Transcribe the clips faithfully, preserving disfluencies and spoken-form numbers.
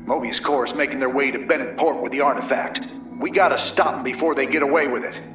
Mobius Corps is making their way to Bennett Port with the artifact. We gotta stop them before they get away with it.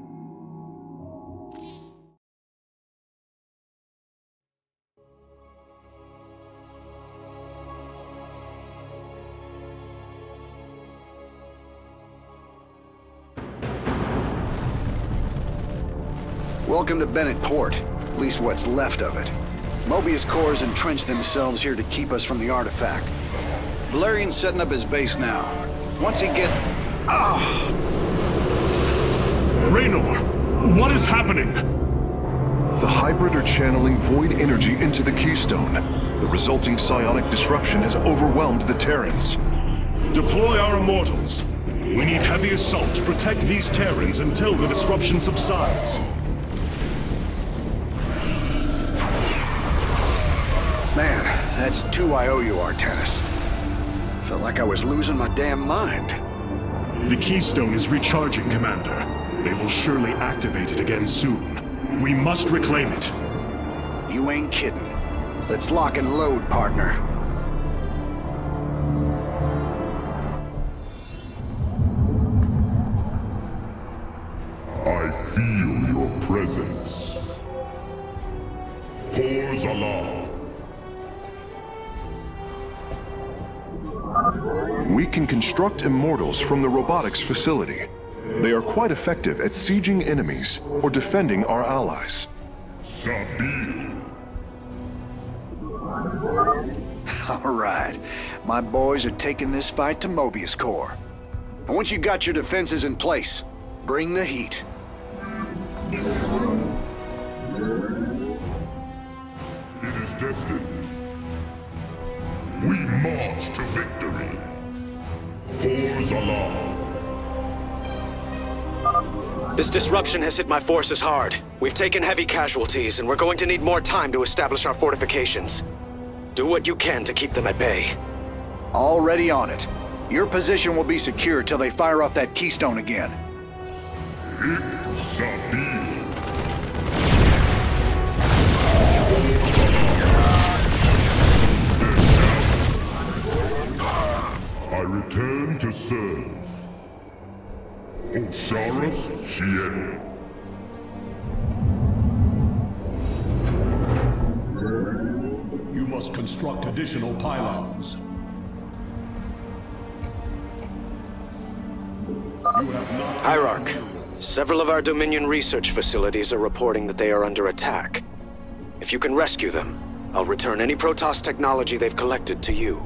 Welcome to Bennett Port, at least what's left of it. Mobius Corps has entrenched themselves here to keep us from the artifact. Valerian's setting up his base now. Once he gets... Ah! Raynor, what is happening? The hybrid are channeling void energy into the Keystone. The resulting psionic disruption has overwhelmed the Terrans. Deploy our immortals. We need heavy assault to protect these Terrans until the disruption subsides. Man, that's two I owe you, Artanis. Felt like I was losing my damn mind. The Keystone is recharging, Commander. They will surely activate it again soon. We must reclaim it. You ain't kidding. Let's lock and load, partner. I feel your presence. Pause alarm. We can construct immortals from the robotics facility. They are quite effective at sieging enemies or defending our allies. Sabil. All right. My boys are taking this fight to Mobius Corps. And once you got your defenses in place, bring the heat. It is destined. We march to victory. Pause alarm. This disruption has hit my forces hard. We've taken heavy casualties, and we're going to need more time to establish our fortifications. Do what you can to keep them at bay. Already on it. Your position will be secure till they fire off that Keystone again. Ik Sabil. I return to serve. Osharis Shien. You must construct additional pylons. You have not... Hierarch, several of our Dominion research facilities are reporting that they are under attack. If you can rescue them, I'll return any Protoss technology they've collected to you.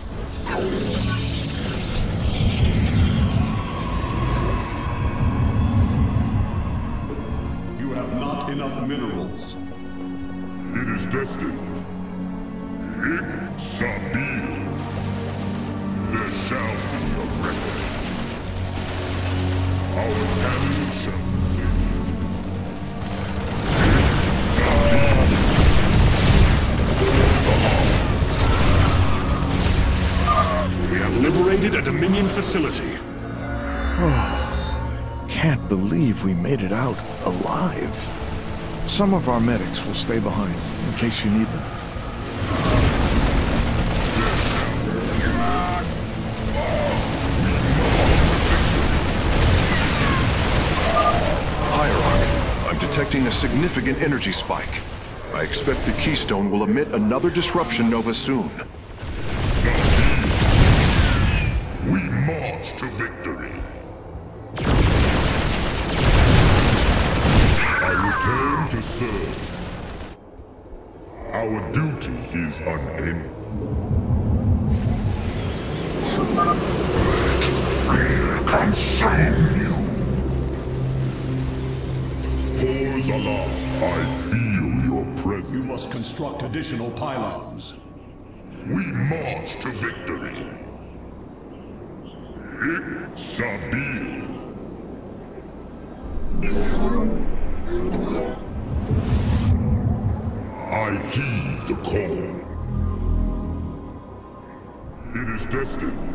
You have not enough minerals. It is destined. Ik Sabil. There shall be a record. Our cannon shall sing. We have liberated a Dominion facility. Can't believe we made it out alive. Some of our medics will stay behind in case you need them. Hierarch, I'm detecting a significant energy spike. I expect the Keystone will emit another disruption nova soon. We march to victory. I return to serve. Our duty is unending. Fear consume you. Pause alarm. I feel your presence. You must construct additional pylons. We march to victory. Ik Sabil. I heed the call. It is destined.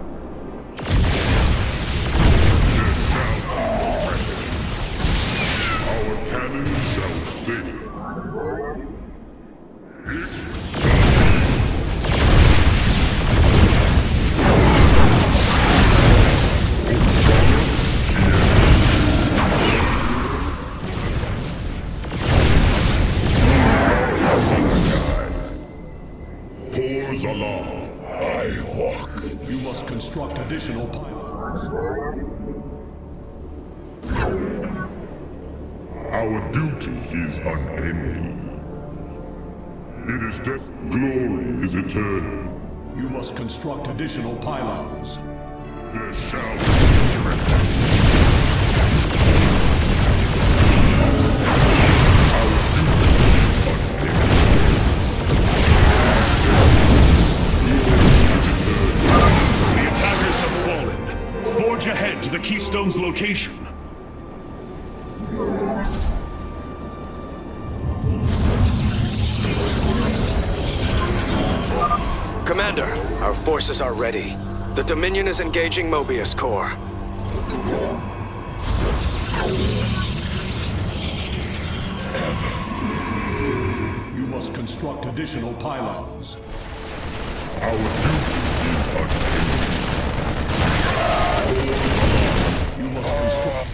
There shall be a record. Our cannon shall sing. Ik Sabil. along. I walk. You must construct additional pylons. Our duty is unending. It is death. Glory is eternal. You must construct additional pylons. There shall be The attackers have fallen. Forge ahead to the Keystone's location. Commander, our forces are ready. The Dominion is engaging Mobius Core. You must construct additional pylons. our duty is unending. You must construct.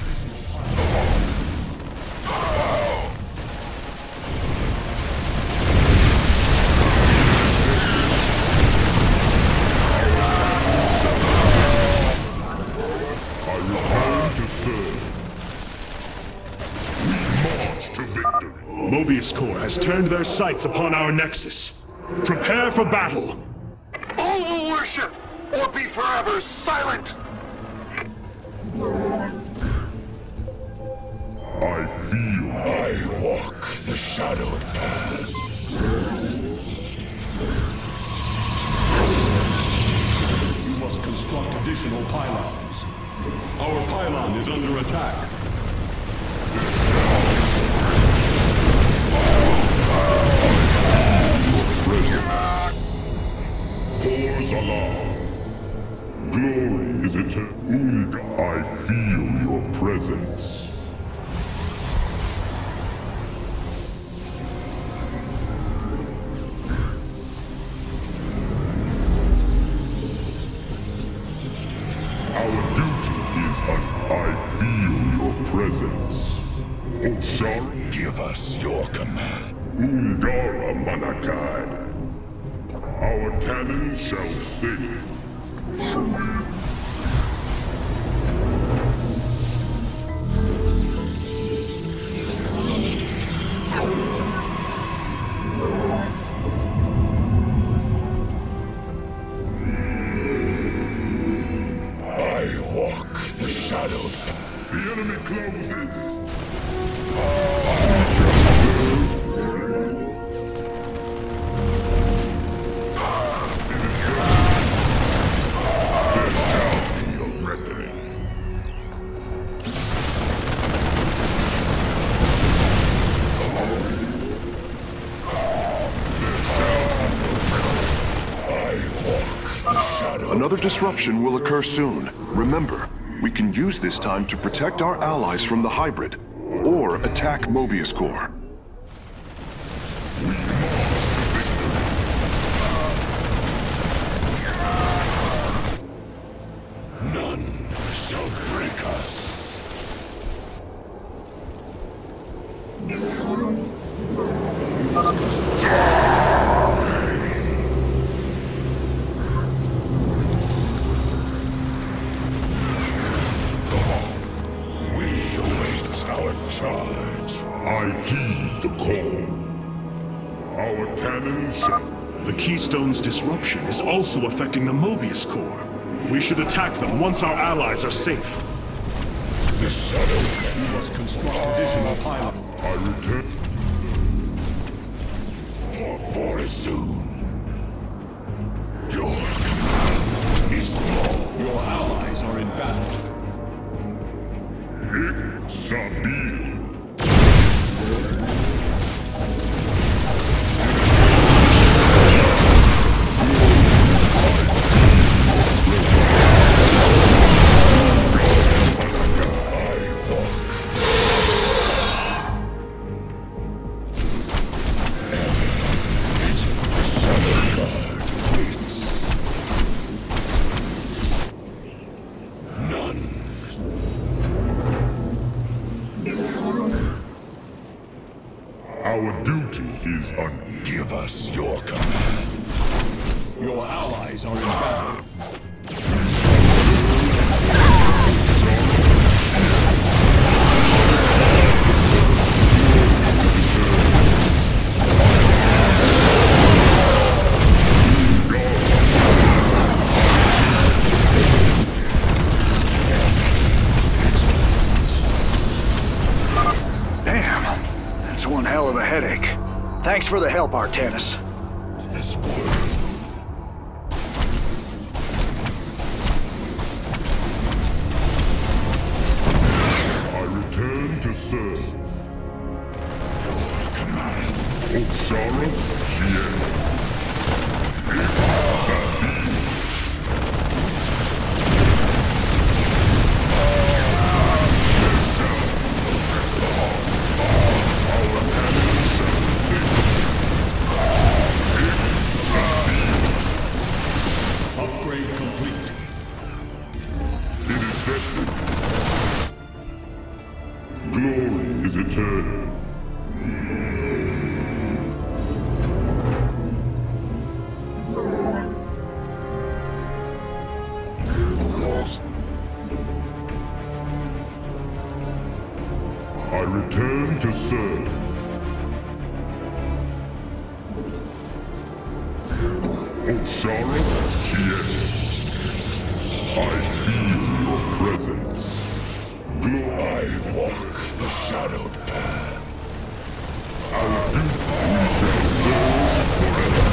I return to serve. We march to victory. Mobius Core has turned their sights upon our Nexus. Prepare for battle! All will worship, or be forever silent! I feel I walk the shadowed path. You must construct additional pylons. Our pylon is under attack. Cores along. Glory is eternal. Unga, I feel your presence. Our duty is un- I feel your presence. Oshar, give us your command. Ungara Manakai. Our cannon shall sing. I walk the shadowed path. The enemy closes. Another disruption will occur soon. Remember, we can use this time to protect our allies from the hybrid, or attack Mobius Core. None shall break us. We await our charge. I heed the call. Our cannon shall... The Keystone's disruption is also affecting the Mobius Core. We should attack them once our allies are safe. The shadow. You must construct additional pylons. I return. For very soon. Your command is law. Your allies are in battle. Ik Sabil. Our duty is un... Give us your command. Your allies are in battle. Damn, that's one hell of a headache. Thanks for the help, Artanis. This world. I return to serve. Your command. Oxaras Gien. Upgrade complete. It is destined. Glory is eternal. I return to serve. Oxaras Gien. I feel your presence. Glory. I walk the shadowed path. Our duty we shall serve forever.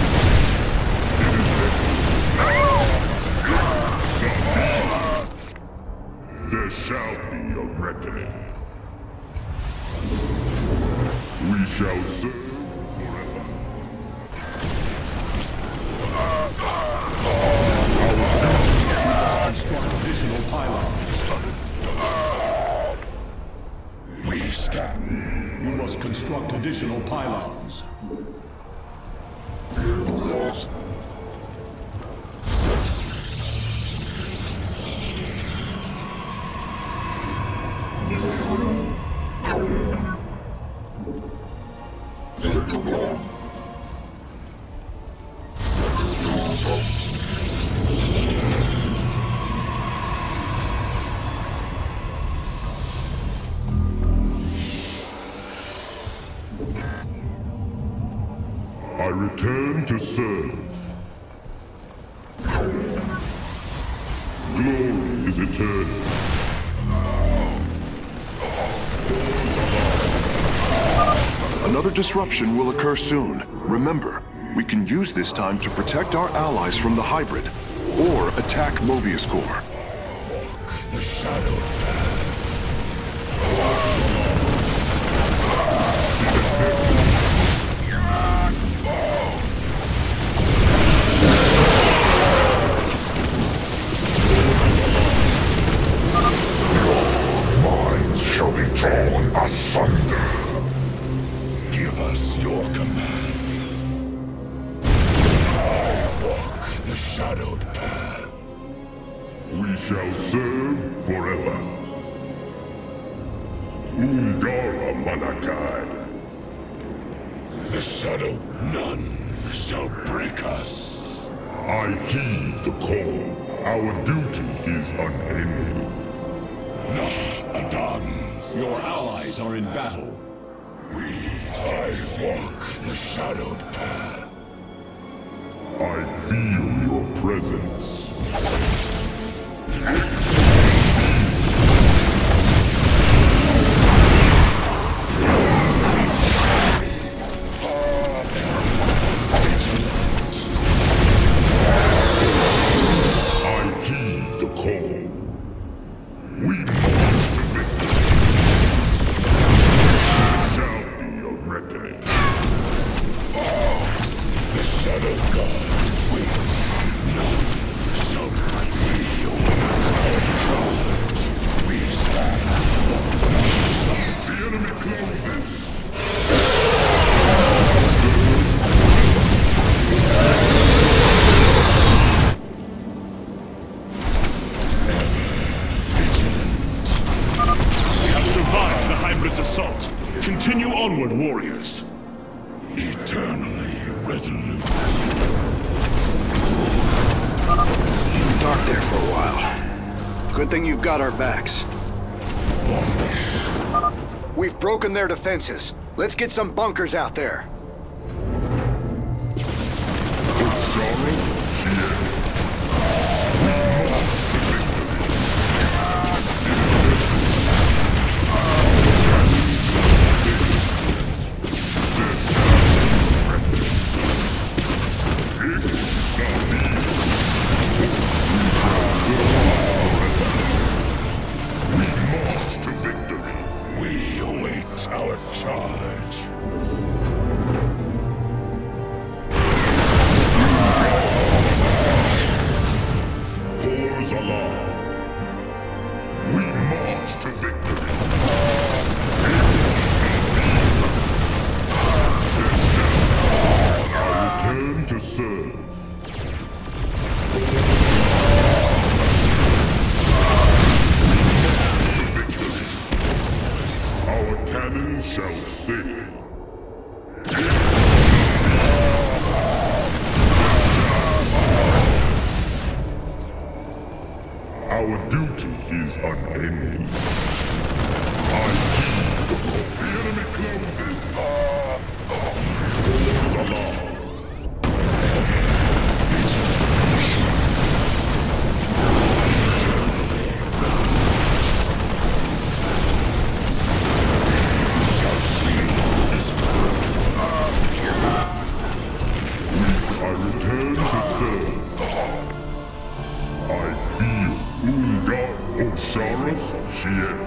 It is there shall be a reckoning. We shall serve forever. Construct additional pylons. We stand. You must construct additional pylons. I return to serve. Glory is eternal. Another disruption will occur soon. Remember, we can use this time to protect our allies from the hybrid, or attack Mobius Core. The shadowed path. Minds shall be torn asunder. Give us your command. I walk the shadowed path. We shall serve forever. Ungara Manakai. The shadow, none shall break us. I heed the call. Our duty is unending. Nah, Adams. Your allies are in battle. We, I walk the shadowed path. I feel your presence. I heed the call. We must victory. There shall be a reckoning. The shadow god waits. None shall break me away. We stand. The enemy closes. We have survived the hybrid's assault. Continue onward, warriors. Eternally resolute. there for a while. Good thing you've got our backs. We've broken their defenses. Let's get some bunkers out there. Our duty is unending. I keep. The enemy closes. Doors alarm. I return to serve. I feel Ungar Osharis Shien.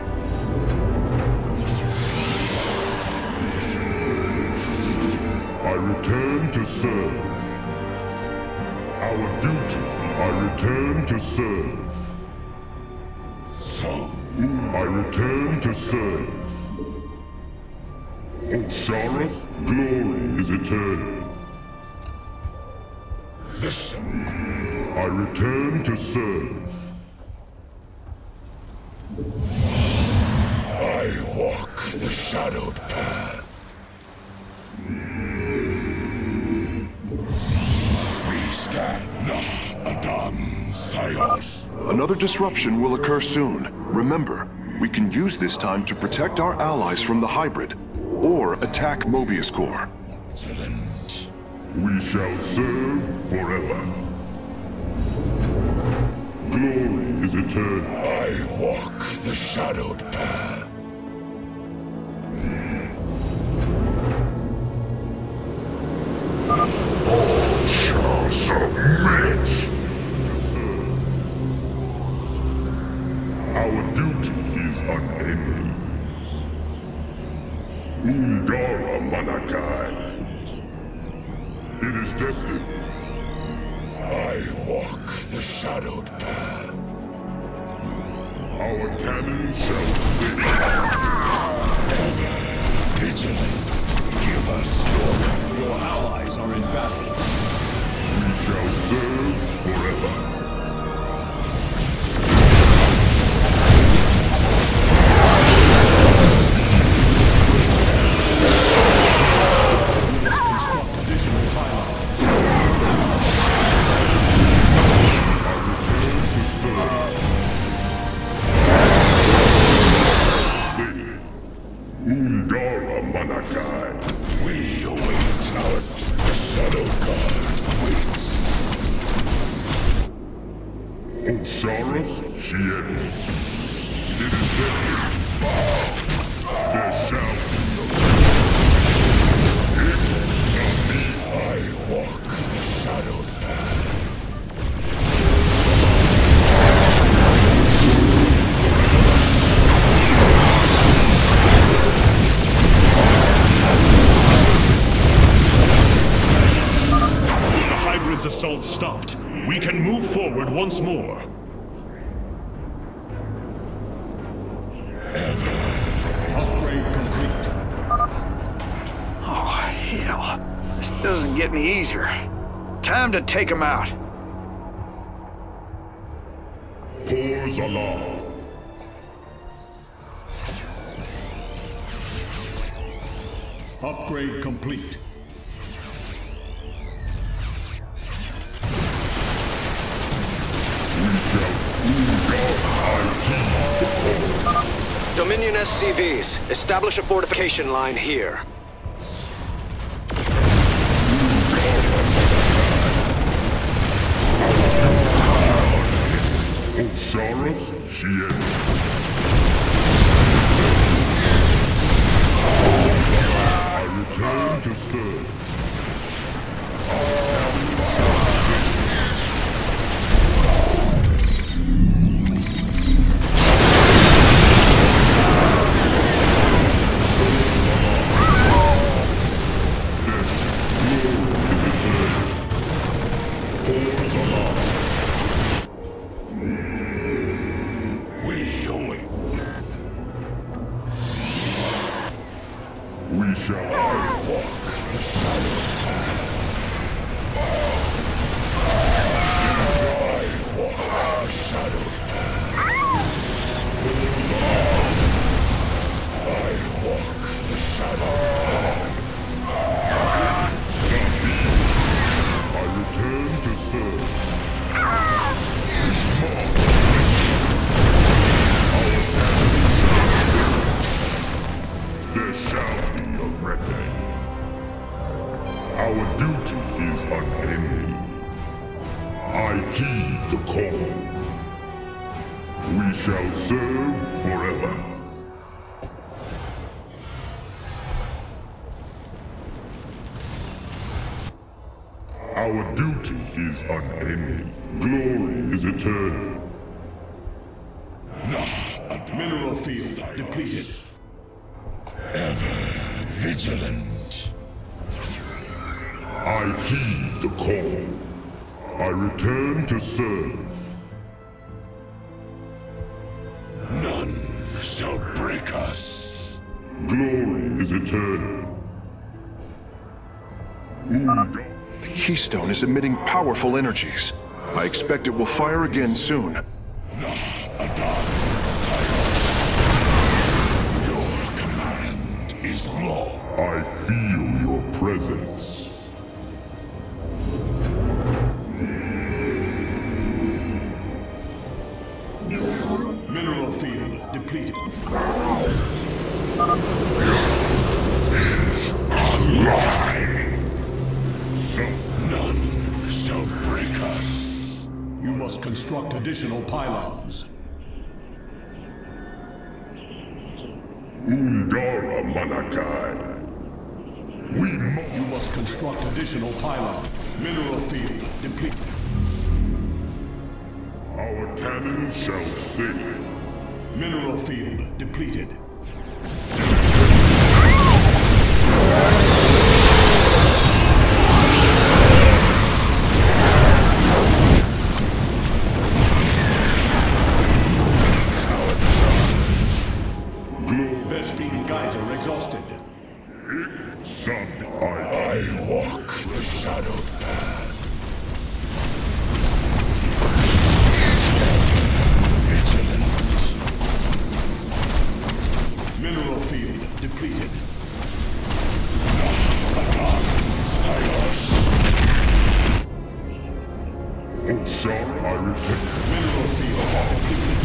I return to serve. Our duty, I return to serve. So, I return to serve. Osharis, glory is eternal. Listen. I return to serve. I walk the shadowed path. We stand Adam Sayos. Another disruption will occur soon. Remember, we can use this time to protect our allies from the hybrid, or attack Mobius Core. Excellent. We shall serve forever. Glory is eternal. I walk the shadowed path. All shall submit to serve. Our duty is unending. Undara Manakai. It is destined. I walk the shadowed path. Our cannon shall sing. Ever vigilant. Give us your... Your allies are in battle. We shall serve forever. Undara Manakai. We await our shadow guard waits. Osharis Shien. It is destined. There shall be no. It shall be. I walk the shadowed path. Assault stopped. We can move forward once more. Upgrade complete. Oh, hell. This doesn't get any easier. Time to take him out. Doors alarm. Upgrade complete. We shall Dominion S C Vs. Establish a fortification line here. Osiris, she is. I return to serve. We shall walk the shadow path. I walk the shadow path. I walk the shadow path. I return to serve. There shall be a reckoning. Our duty is unending. I heed the call. We shall serve forever. Our duty is unending. Glory is eternal. Mineral field depleted. Ever vigilant. I heed the call. I return to serve. None shall break us. Glory is eternal. Uga. The Keystone is emitting powerful energies. I expect it will fire again soon. Is law. I feel your presence. Mineral field depleted. Is a lie. So none shall break us. You must construct additional pylons. Undara Manakai. We must. You must construct additional pylons. Mineral field depleted. Our cannons shall sing. Mineral field depleted. Vespine geyser exhausted. Son, I, I walk the shadowed path. Vigilant. Mineral field depleted. Oh, shall I return? Mineral field depleted.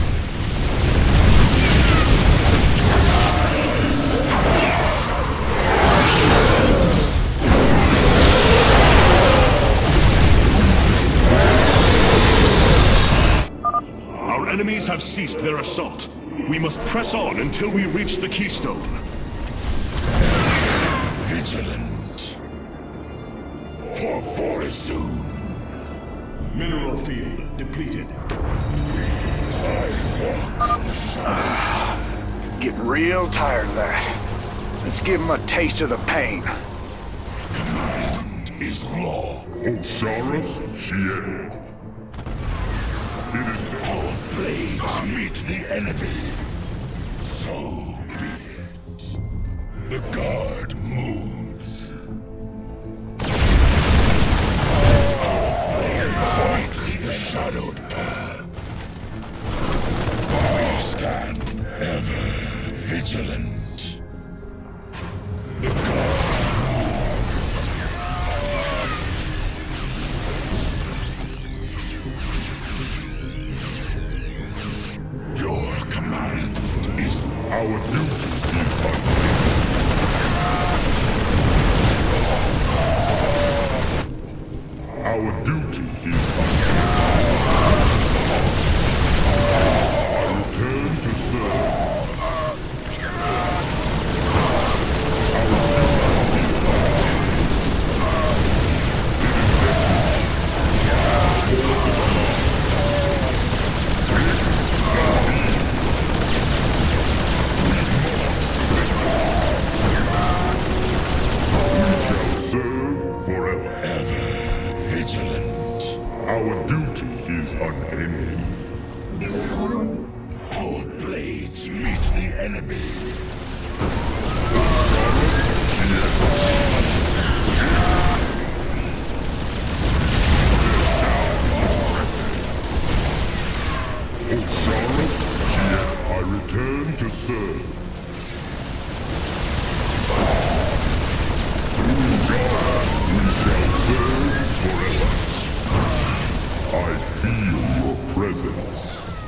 Our enemies have ceased their assault. We must press on until we reach the Keystone. Vigilant. For for soon. Mineral field depleted. Getting real tired of that. Let's give him a taste of the pain. Command is law. Osiris, Shien. It is our blades meet the enemy. So be it. The guard moves. Our blades meet the shadowed path. We stand ever vigilant. The guard. Our Our duty is unending. Our duty is unending. I return to serve. Our duty is unending. Our blades meet the enemy. Osiris, yet I return to serve. Through God, we shall serve forever. I feel your presence.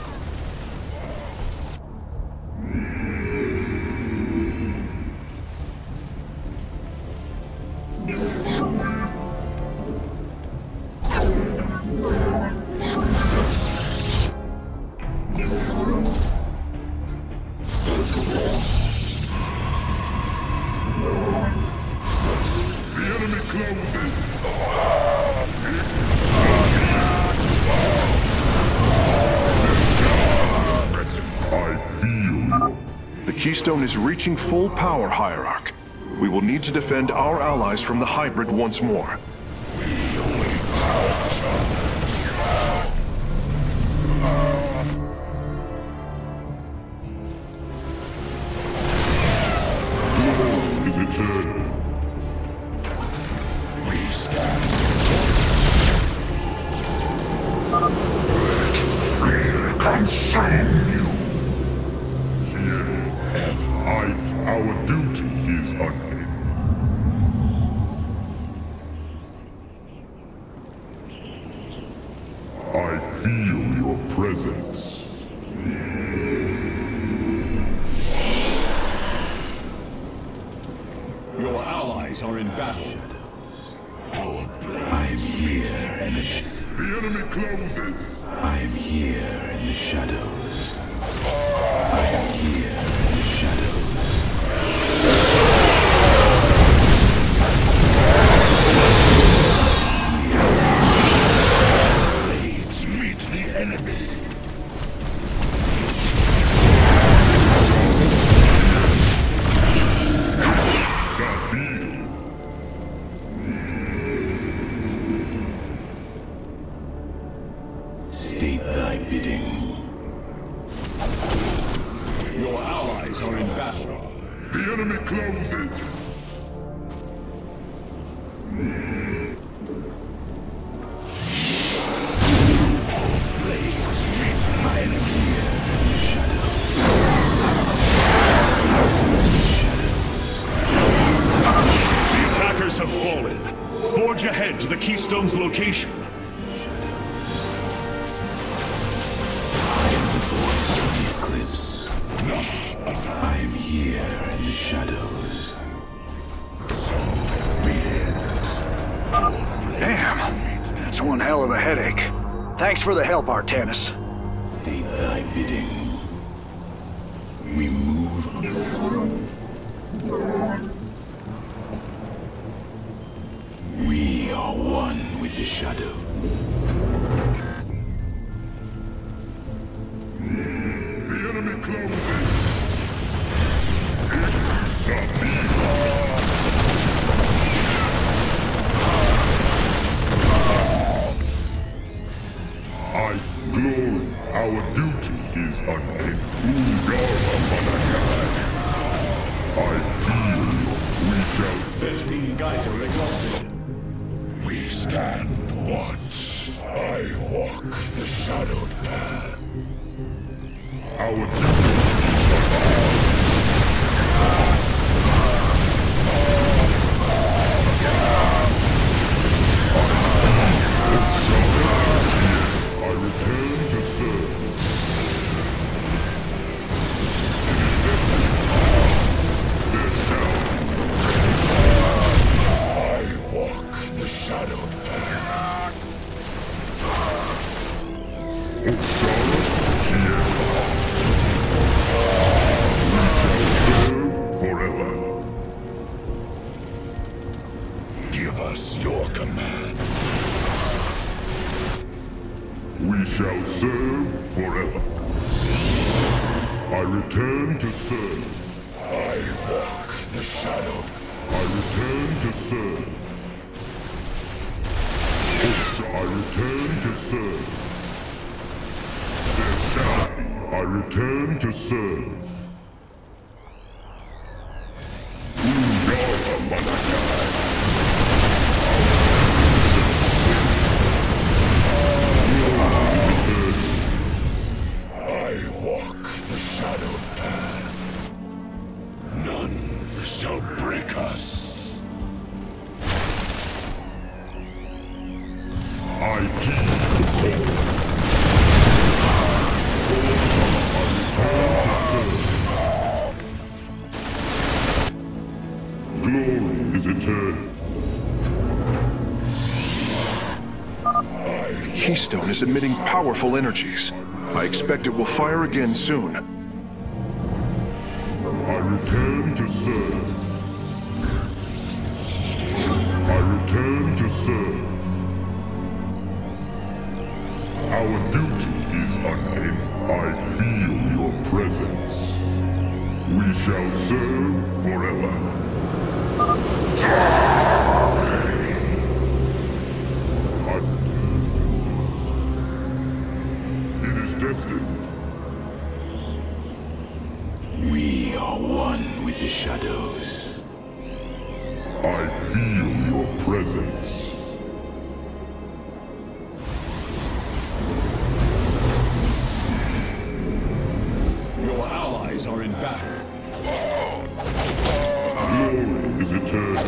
The enemy closes. The Keystone is reaching full power, Hierarch. We will need to defend our allies from the hybrid once more. Lord is eternal. We stand. Let fear consume you. I, our duty is unending. I feel your presence. Your allies are in battle. Our blades meet the enemy. The enemy closes. I am here in the shadows. I am here in the shadows. Blades meet the enemy. Sabil. State thy bidding. Your allies are in battle. The enemy closes. Blades meet the enemy. The attackers have fallen. Forge ahead to the Keystone's location. I am here in the shadows. Damn, that's one hell of a headache. Thanks for the help, Artanis. State thy bidding. We move. We are one with the shadow. The enemy closes. I glory. Our duty is unending. Ungara Manakai. I feel we shall. Vespene guys are exhausted. We stand watch. I walk the shadowed path. Our duty I return to serve. Forever. Give us your command. We shall serve forever. I return to serve. I walk the shadow. I return to serve. I return to serve. There shall be. I return to serve. Keystone is emitting powerful energies. I expect it will fire again soon. I return to serve. I return to serve. Our duty is unending. I feel your presence. We shall serve forever. Destined. We are one with the shadows. I feel your presence. Your allies are in battle. Glory is eternal.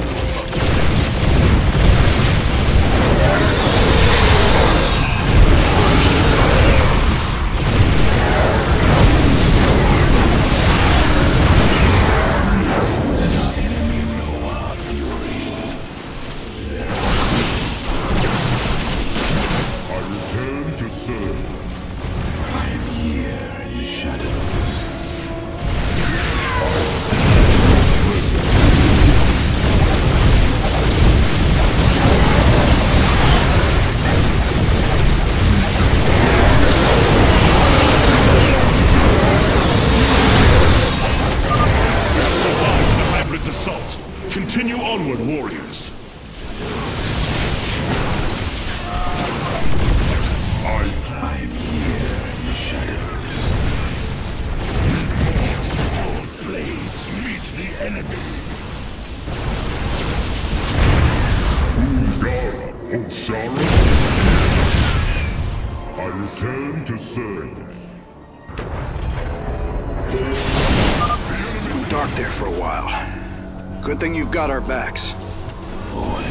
Continue onward, warriors. I, I'm here in the shadows. Our blades meet the enemy. Ungara, Oshara. I return to serve. Been dark there for a while. Good thing you've got our backs. Void.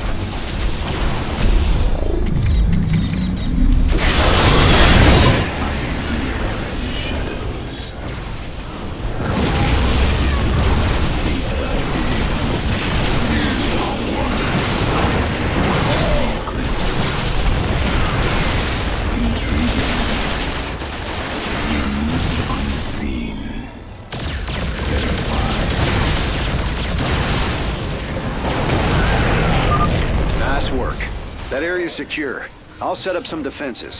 That area's secure. I'll set up some defenses.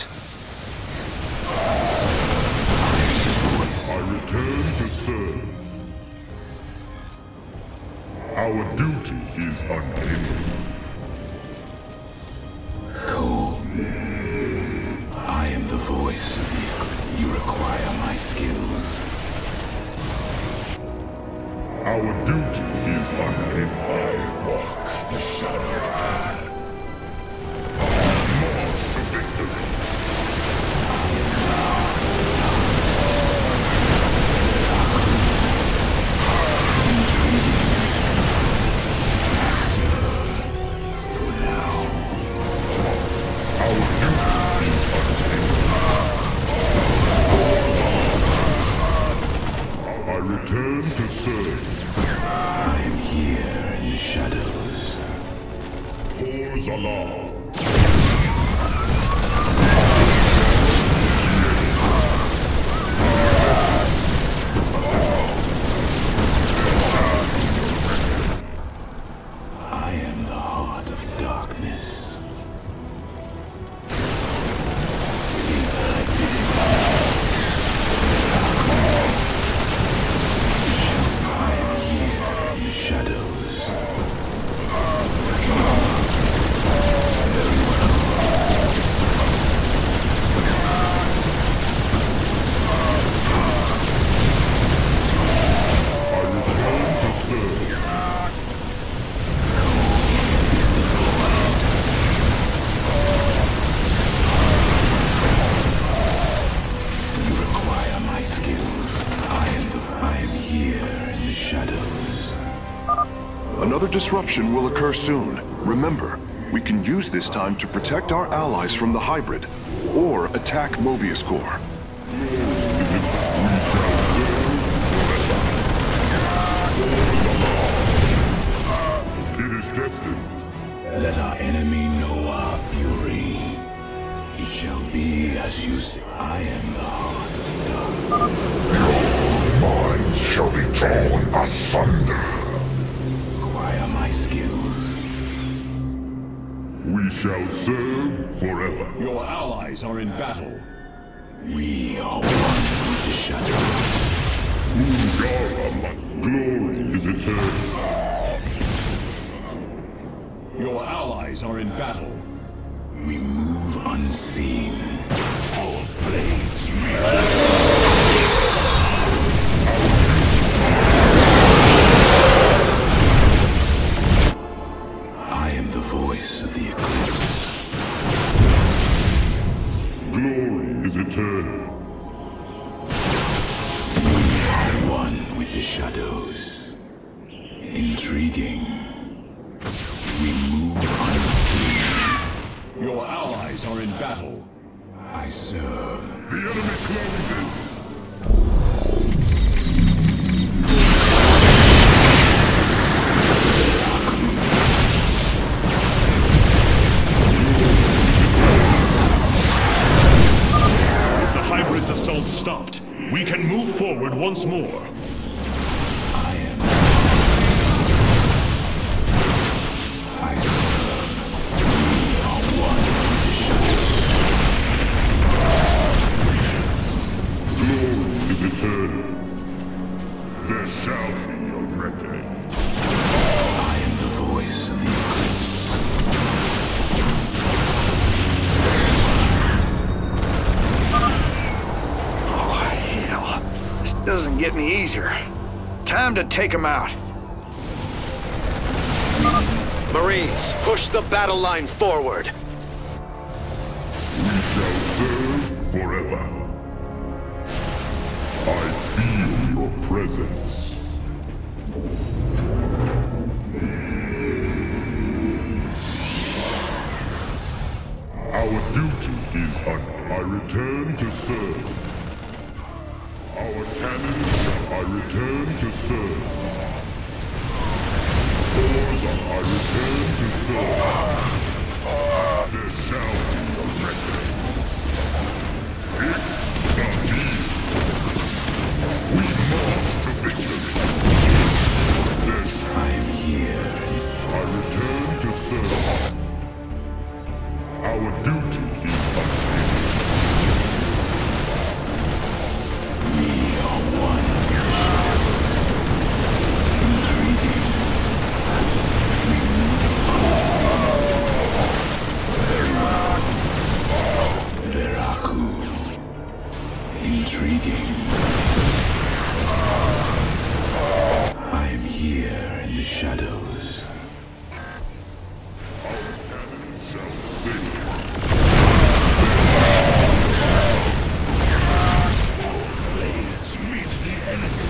I return to serve. Our duty is unending. Go. I am the voice of the... You require my skills. Our duty is unending. I walk the shadowed path. Return to serve. I am here in the shadows. Pause alarm. disruption will occur soon. Remember, we can use this time to protect our allies from the hybrid, or attack Mobius Core. It is destined. Let our enemy know our fury. It shall be as you say. I am the heart of darkness. Your minds shall be torn asunder. Acquire my skills. We shall serve forever. Your allies are in battle. We are one with the shadows. Ungara, glory is eternal. Your allies are in battle. We move unseen. Our blades meet. I am the voice of the eclipse. Glory is eternal. We are one with the shadows. Intriguing. We move unseen. Your allies are in battle. I serve. The enemy closes. With the hybrid's assault stopped, we can move forward once more. I am. I serve. We are one with the shadows. Glory is eternal. There shall be a reckoning. I am the voice of the eclipse. Doesn't get any easier. Time to take him out. Marines, push the battle line forward. We shall serve forever. I feel your presence. Our duty is un- I return to serve. Our cannons shall I return to serve. Forza, I return to serve. There shall be a reckoning. It shall be. We march to victory. There shall I am here. I return to serve. Our duty is unending. We are one with the shadows. Intriguing. We move unseen. Very well. Veraku. Intriguing. I am here in the shadows. Our cannon shall sing. Blades meet the enemy.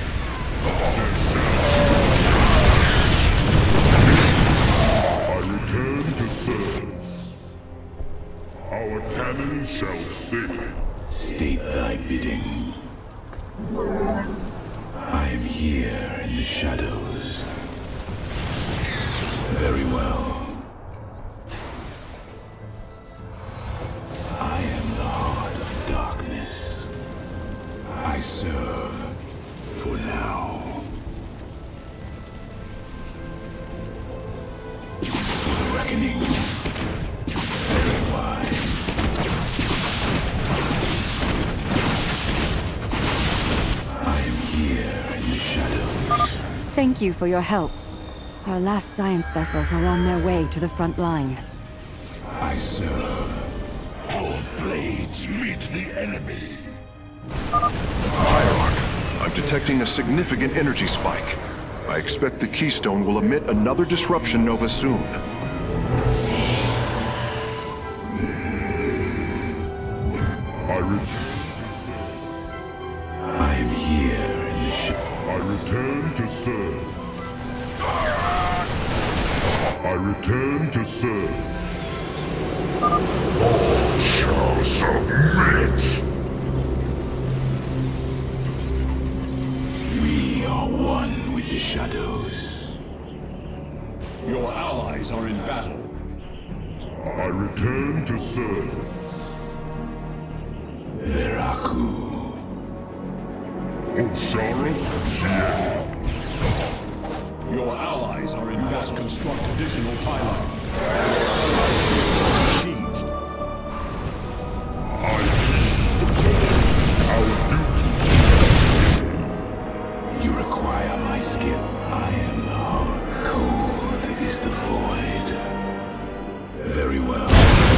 I return to serve. Our cannon shall sing. State thy bidding. I am here in the shadows. Very well. I am the heart of darkness. I serve for now. For the reckoning. Very wide. I am here in the shadows. Thank you for your help. Our last science vessels are on their way to the front line. I serve. Our blades meet the enemy. Hierarch, I'm detecting a significant energy spike. I expect the Keystone will emit another disruption nova soon. I return. I am here in the shadows. I return to serve. I return to serve. All shall submit! We are one with the shadows. Your allies are in battle. I return to serve. Veraku. Osharis Shia. Your allies are in battle. You must construct additional pylons. Besieged. I heed our duty. You require my skill. I am the heart. Cold is the void. Very well.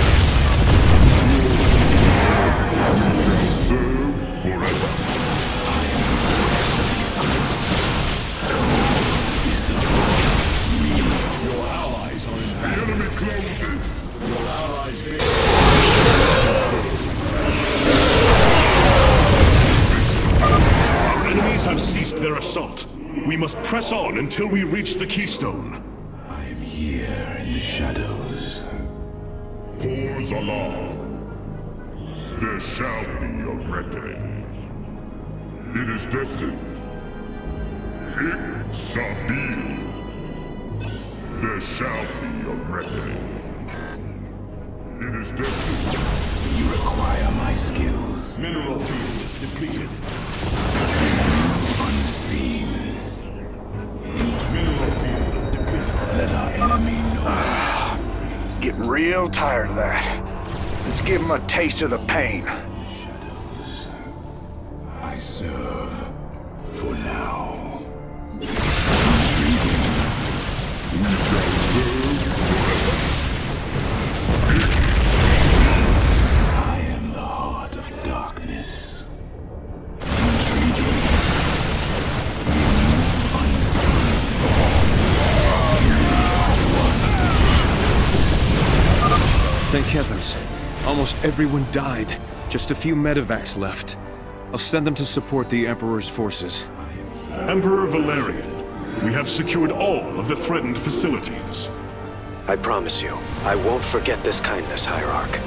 Serve forever. I am the voice of the others. Cold is the void. Your allies are in The battle. enemy closes. Your allies be Our enemies have ceased their assault. We must press on until we reach the keystone. I am here in the shadows. Pause alarm. There shall be a reckoning. It is destined. It shall be. There shall be a reckoning. It is destined. You require my skills. mineral field depleted. Unseen. Mineral field depleted. Let our enemy know. Getting real tired of that. Let's give him a taste of the pain. Shadows. I serve for now. We shall serve forever. I am the heart of darkness. Intriguing. Unseen. Thank heavens. Almost everyone died. Just a few medevacs left. I'll send them to support the Emperor's forces. Emperor Valerian, we have secured all of the threatened facilities. I promise you, I won't forget this kindness, Hierarch.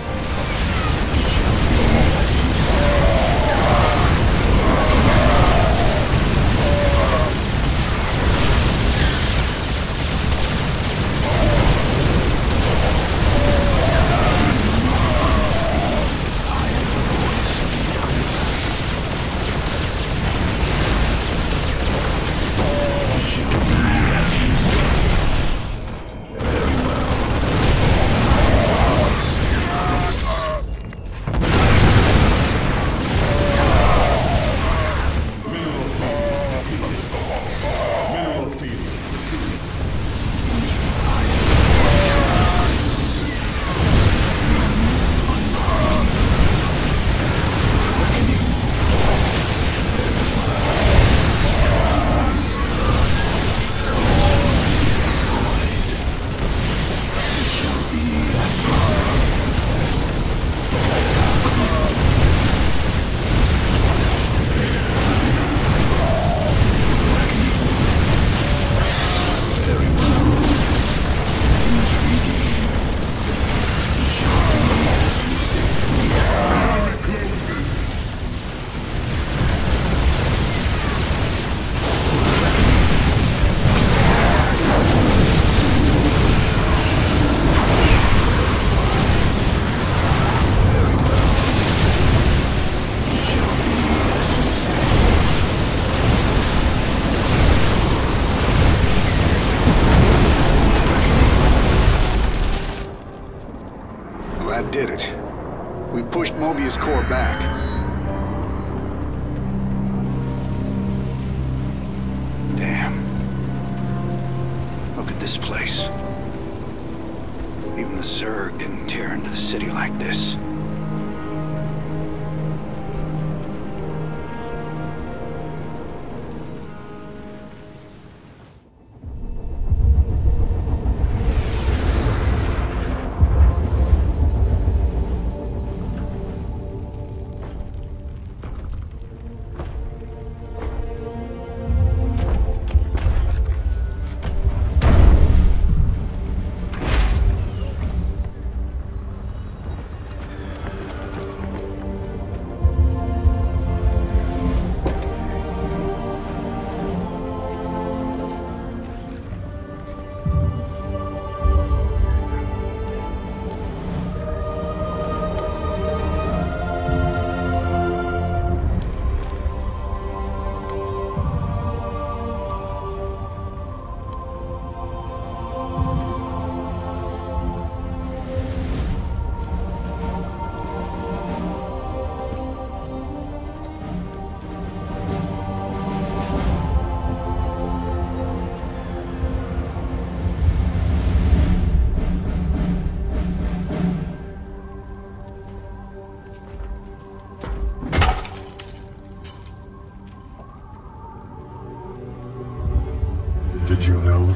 That did it. We pushed Mobius core back. Damn. Look at this place. Even the Zerg didn't tear into the city like this.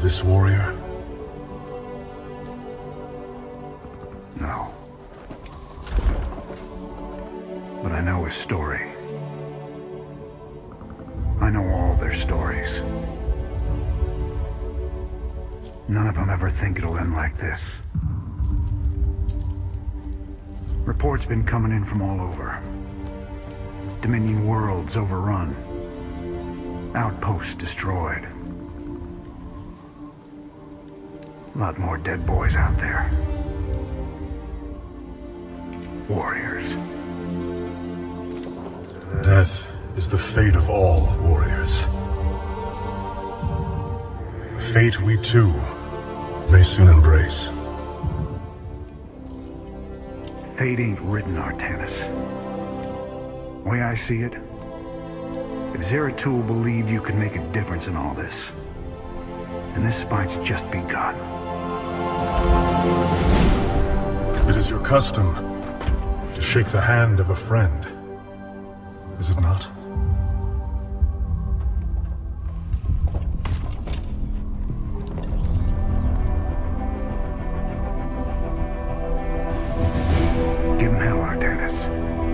this warrior? No. But I know his story. I know all their stories. None of them ever think it'll end like this. Reports been coming in from all over. Dominion worlds overrun. Outposts destroyed. A lot more dead boys out there. Warriors. Death is the fate of all warriors. A fate we too may soon embrace. Fate ain't written, Artanis. The way I see it, if Zeratul believed you could make a difference in all this, then this fight's just begun. It is your custom to shake the hand of a friend, is it not? Give him hell, Artanis.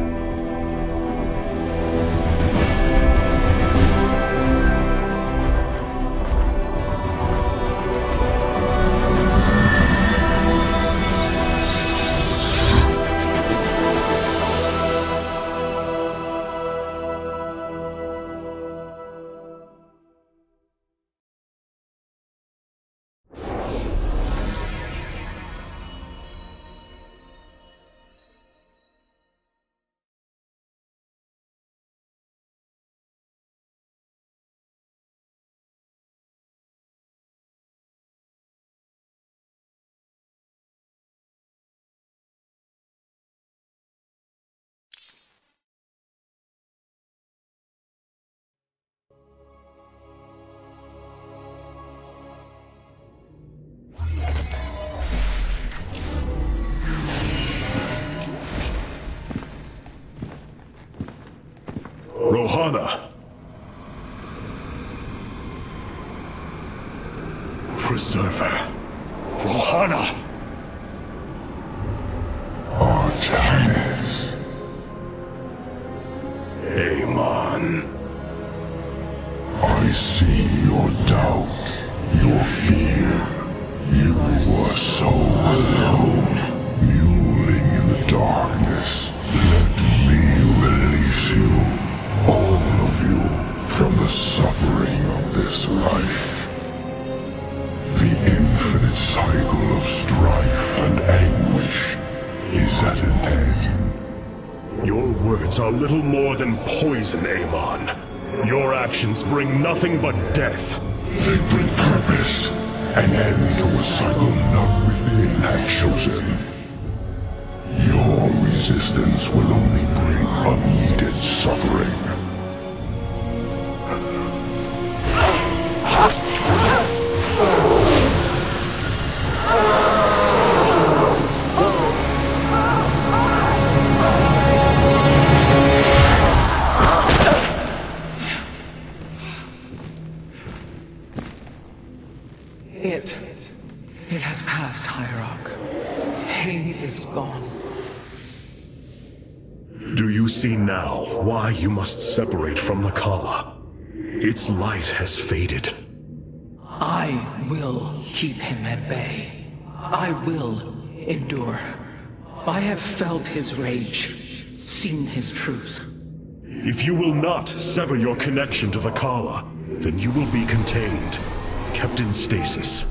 Rohana! Preserver! Rohana! Artanis. Amon. I see your doubt, your fear. You were so alone, mewling in the darkness. Let me release you, all of you, from the suffering of this life. The infinite cycle of strife and anguish is at an end. Your words are little more than poison, Amon. Your actions bring nothing but death. They bring purpose, an end to a cycle not within had chosen. Your resistance will only bring unneeded suffering. It... it has passed, Hierarch. Pain is gone. Do you see now why you must separate from the Kala? Its light has faded. I will keep him at bay. I will endure. I have felt his rage, seen his truth. If you will not sever your connection to the Kala, then you will be contained, kept in stasis.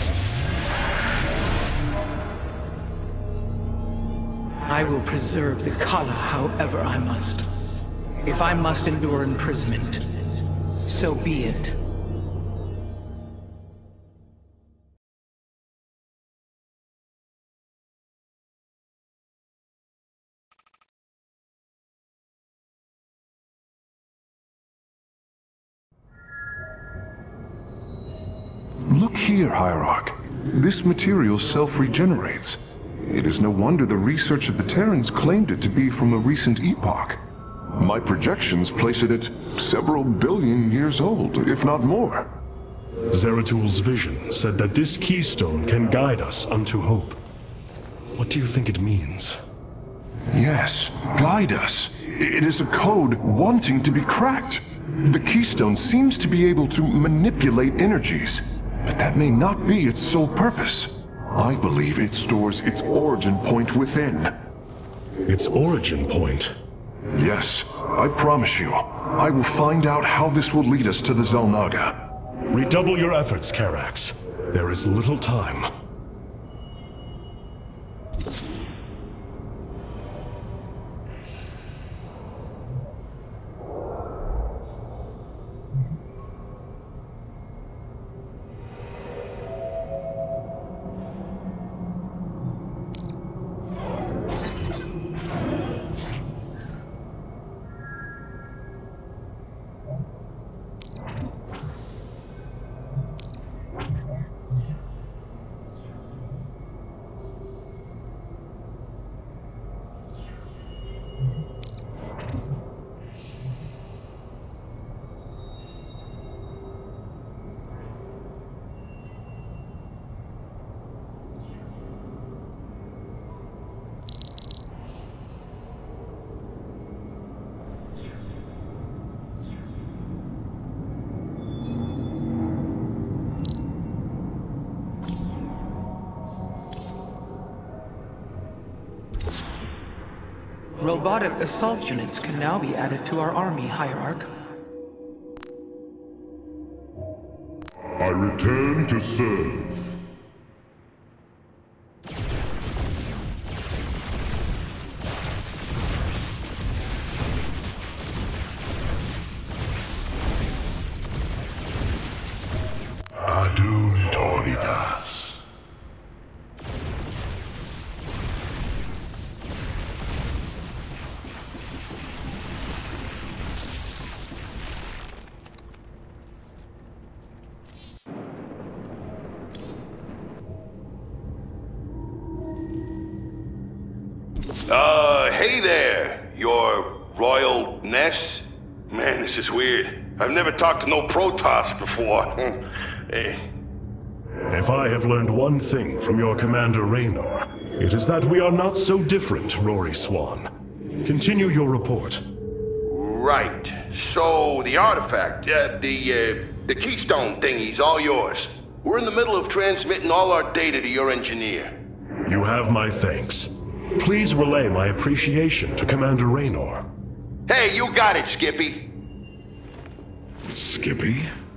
I will preserve the Kala however I must. If I must endure imprisonment, so be it. Look here, Hierarch. This material self-regenerates. It is no wonder the research of the Terrans claimed it to be from a recent epoch. My projections place it at several billion years old, if not more. Zeratul's vision said that this keystone can guide us unto hope. What do you think it means? Yes, guide us. It is a code wanting to be cracked. The keystone seems to be able to manipulate energies, but that may not be its sole purpose. I believe it stores its origin point within. Its origin point? Yes, I promise you. I will find out how this will lead us to the Xel'Naga. Redouble your efforts, Karax. There is little time. Robotic assault units can now be added to our army, Hierarch. I return to serve. Adun Toridas. Uh, hey there, your Royal Ness? Man, this is weird. I've never talked to no Protoss before. Hey. If I have learned one thing from your Commander Raynor, it is that we are not so different, Rory Swan. Continue your report. Right. So, the artifact, uh, the, uh, the keystone thingy's all yours. We're in the middle of transmitting all our data to your engineer. You have my thanks. Please relay my appreciation to Commander Raynor. Hey, you got it, Skippy. Skippy?